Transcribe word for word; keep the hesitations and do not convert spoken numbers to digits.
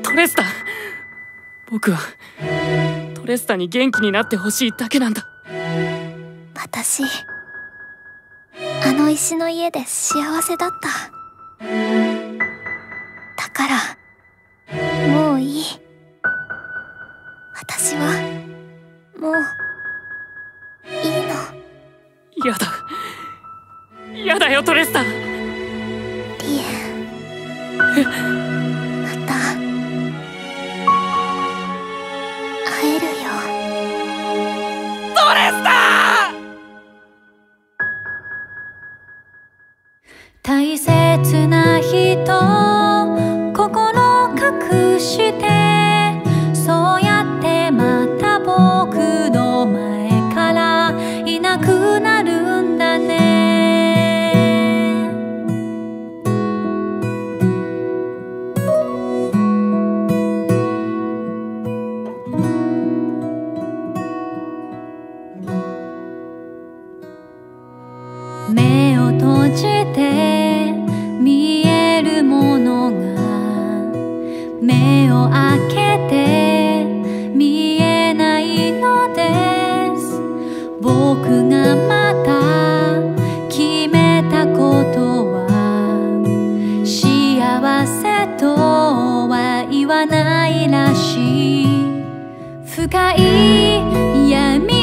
トレスタ、僕はトレスタに元気になってほしいだけなんだ。 私あの石の家で幸せだった。だからもういい。私はもういいの。 やだ、やだよトレスタ。リエまた会えるよ。 トレスタ。 大切な人、心隠してそうやってまた僕の前からいなくなるんだね。目を閉じて見えるものが目を開けて見えないのです。僕がまた決めたことは幸せとは言わないらしい。深い闇